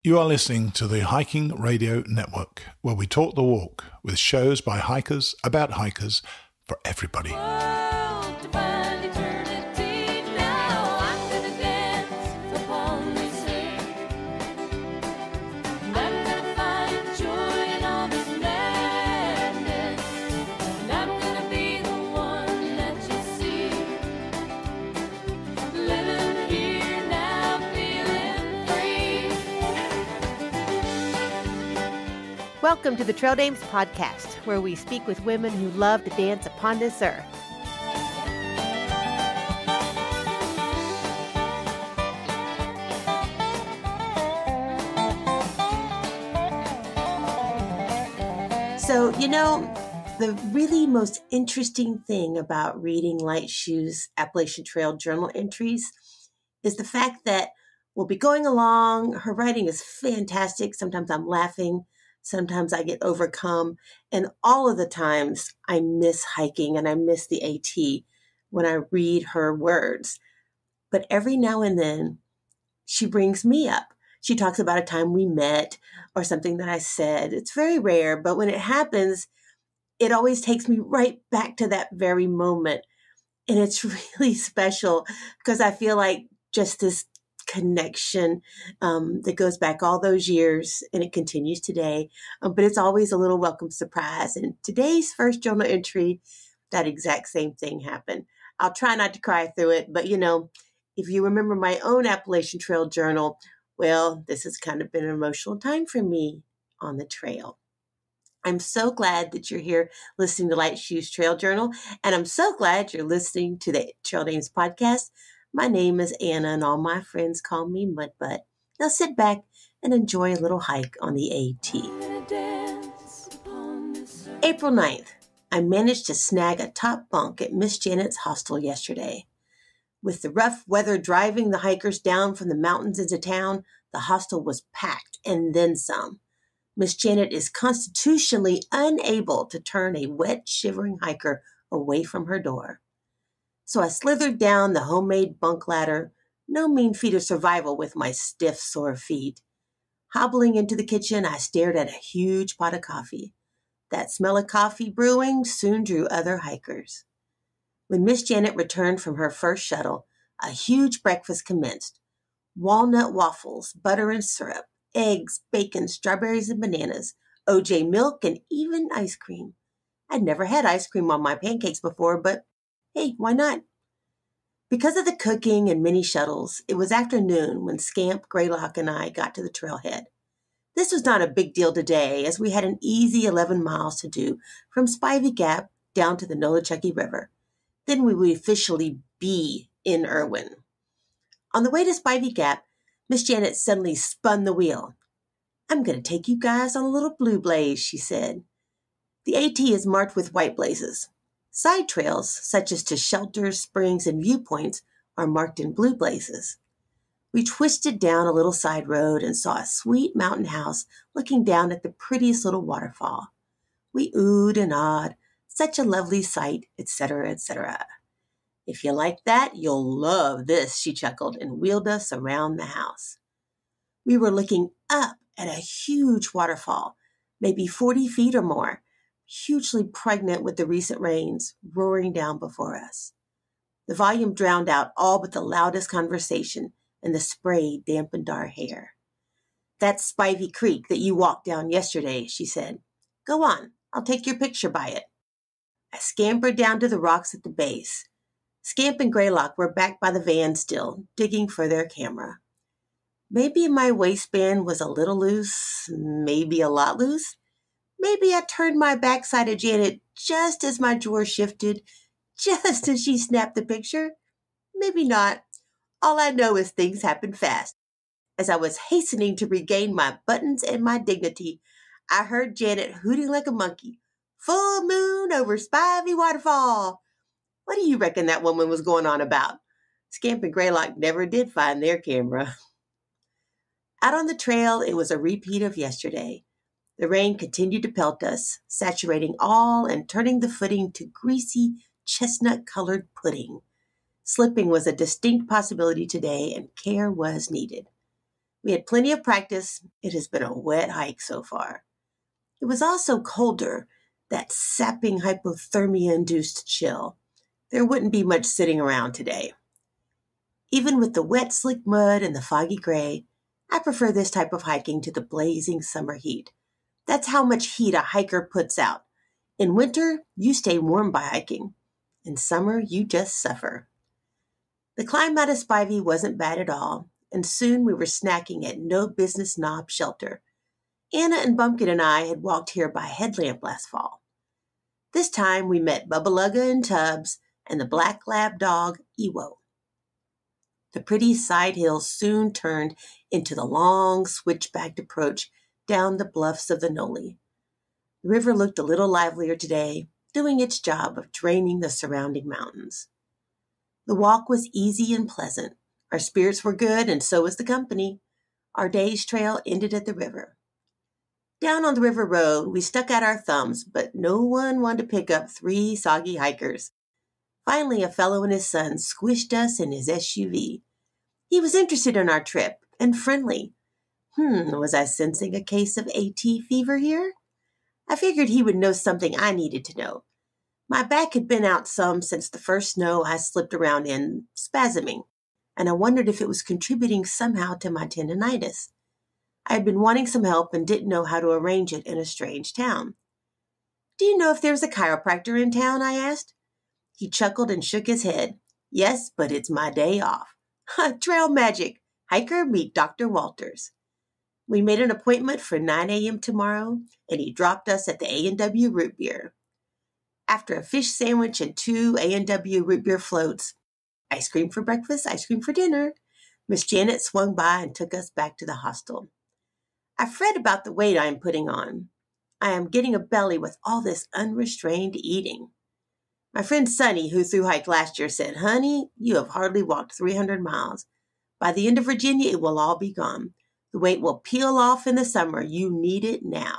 You are listening to the Hiking Radio Network, where we talk the walk with shows by hikers, about hikers, for everybody. Welcome to the Trail Dames podcast, where we speak with women who love to dance upon this earth. So, the really most interesting thing about reading LiteShoe's Appalachian Trail journal entries is the fact that we'll be going along. Her writing is fantastic. Sometimes I'm laughing. Sometimes I get overcome, and all of the times I miss hiking and I miss the AT when I read her words. But every now and then she brings me up. She talks about a time we met or something that I said. It's very rare, but when it happens, it always takes me right back to that very moment. And it's really special because I feel like just this connection that goes back all those years, and it continues today. But it's always a little welcome surprise. And today's first journal entry, that exact same thing happened. I'll try not to cry through it, but if you remember my own Appalachian Trail journal, well, this has kind of been an emotional time for me on the trail. I'm so glad that you're here listening to LiteShoe's Trail Journal, and I'm so glad you're listening to the Trail Dames podcast. My name is Anna, and all my friends call me Mudbutt. Now sit back and enjoy a little hike on the AT. April 9th, I managed to snag a top bunk at Miss Janet's hostel yesterday. With the rough weather driving the hikers down from the mountains into town, the hostel was packed and then some. Miss Janet is constitutionally unable to turn a wet, shivering hiker away from her door. So I slithered down the homemade bunk ladder, no mean feat of survival with my stiff, sore feet. Hobbling into the kitchen, I stared at a huge pot of coffee. That smell of coffee brewing soon drew other hikers. When Miss Janet returned from her first shuttle, a huge breakfast commenced. Walnut waffles, butter and syrup, eggs, bacon, strawberries and bananas, OJ milk, and even ice cream. I'd never had ice cream on my pancakes before, but hey, why not? Because of the cooking and many shuttles, it was afternoon when Scamp, Greylock, and I got to the trailhead. This was not a big deal today, as we had an easy 11 miles to do from Spivey Gap down to the Nolichucky River. Then we would officially be in Irwin. On the way to Spivey Gap, Miss Janet suddenly spun the wheel. "I'm going to take you guys on a little blue blaze," she said. The AT is marked with white blazes. Side trails, such as to shelters, springs, and viewpoints, are marked in blue blazes. We twisted down a little side road and saw a sweet mountain house looking down at the prettiest little waterfall. We oohed and awed, such a lovely sight, etc., etc. "If you like that, you'll love this," she chuckled and wheeled us around the house. We were looking up at a huge waterfall, maybe 40 feet or more, hugely pregnant with the recent rains roaring down before us. The volume drowned out all but the loudest conversation, and the spray dampened our hair. "That's Spivey Creek that you walked down yesterday," she said. "Go on, I'll take your picture by it." I scampered down to the rocks at the base. Scamp and Greylock were back by the van still, digging for their camera. Maybe my waistband was a little loose, maybe a lot loose. Maybe I turned my backside of Janet just as my drawer shifted, just as she snapped the picture. Maybe not. All I know is things happened fast. As I was hastening to regain my buttons and my dignity, I heard Janet hooting like a monkey. "Full moon over Spivey Waterfall." What do you reckon that woman was going on about? Scamp and Greylock never did find their camera. Out on the trail, it was a repeat of yesterday. The rain continued to pelt us, saturating all and turning the footing to greasy, chestnut-colored pudding. Slipping was a distinct possibility today, and care was needed. We had plenty of practice. It has been a wet hike so far. It was also colder, that sapping hypothermia-induced chill. There wouldn't be much sitting around today. Even with the wet, slick mud and the foggy gray, I prefer this type of hiking to the blazing summer heat. That's how much heat a hiker puts out. In winter, you stay warm by hiking. In summer, you just suffer. The climb out of Spivey wasn't bad at all, and soon we were snacking at No Business Knob Shelter. Anna and Bumpkin and I had walked here by headlamp last fall. This time we met Bubba Lugga and Tubbs and the black lab dog, Ewo. The pretty side hills soon turned into the long switchbacked approach down the bluffs of the Noli. The river looked a little livelier today, doing its job of draining the surrounding mountains. The walk was easy and pleasant. Our spirits were good, and so was the company. Our day's trail ended at the river. Down on the river road, we stuck out our thumbs, but no one wanted to pick up 3 soggy hikers. Finally, a fellow and his son squished us in his SUV. He was interested in our trip and friendly. Was I sensing a case of AT fever here? I figured he would know something I needed to know. My back had been out some since the first snow I slipped around in, spasming, and I wondered if it was contributing somehow to my tendinitis. I had been wanting some help and didn't know how to arrange it in a strange town. Do you know if there's a chiropractor in town? I asked. He chuckled and shook his head. Yes, but it's my day off. Trail magic. Hiker, meet Dr. Walters. We made an appointment for 9 a.m. tomorrow, and he dropped us at the A&W root beer. After a fish sandwich and 2 A&W root beer floats, ice cream for breakfast, ice cream for dinner, Miss Janet swung by and took us back to the hostel. I fret about the weight I am putting on. I am getting a belly with all this unrestrained eating. My friend Sunny, who thru-hiked last year, said, "Honey, you have hardly walked 300 miles. By the end of Virginia, it will all be gone. The weight will peel off in the summer. You need it now."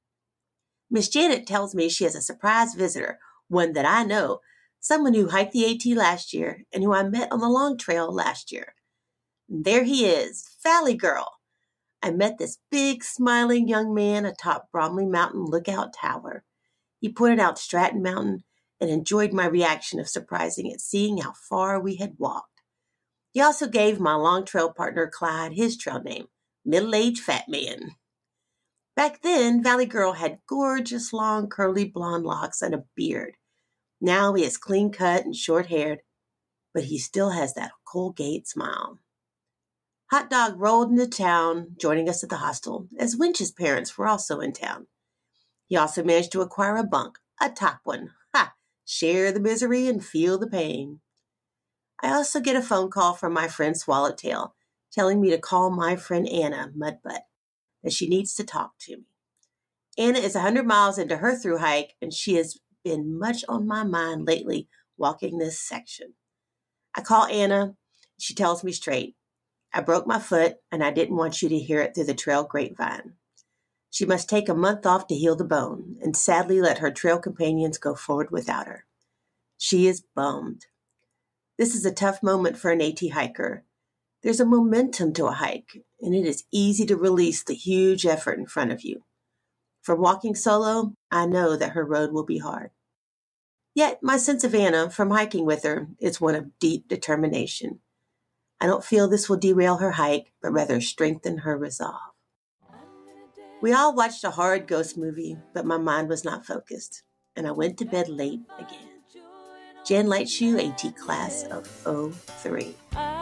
Miss Janet tells me she has a surprise visitor, one that I know, someone who hiked the AT last year and who I met on the long trail last year. And there he is, Valley Girl. I met this big, smiling young man atop Bromley Mountain Lookout Tower. He pointed out Stratton Mountain and enjoyed my reaction of surprising at seeing how far we had walked. He also gave my long trail partner Clyde his trail name, Middle-Aged Fat Man. Back then, Valley Girl had gorgeous, long, curly blonde locks and a beard. Now he is clean-cut and short-haired, but he still has that Colgate smile. Hot Dog rolled into town, joining us at the hostel, as Winch's parents were also in town. He also managed to acquire a bunk, a top one. Share the misery and feel the pain. I also get a phone call from my friend Swallowtail, telling me to call my friend Anna, Mudbutt, that she needs to talk to me. Anna is 100 miles into her thru hike, and she has been much on my mind lately walking this section. I call Anna. She tells me straight, "I broke my foot, and I didn't want you to hear it through the trail grapevine." She must take a month off to heal the bone, and sadly let her trail companions go forward without her. She is bummed. This is a tough moment for an AT hiker. There's a momentum to a hike, and it is easy to release the huge effort in front of you. From walking solo, I know that her road will be hard. Yet my sense of Anna from hiking with her is one of deep determination. I don't feel this will derail her hike, but rather strengthen her resolve. We all watched a horrid ghost movie, but my mind was not focused, and I went to bed late again. Jen Leitschuh, AT class of 03.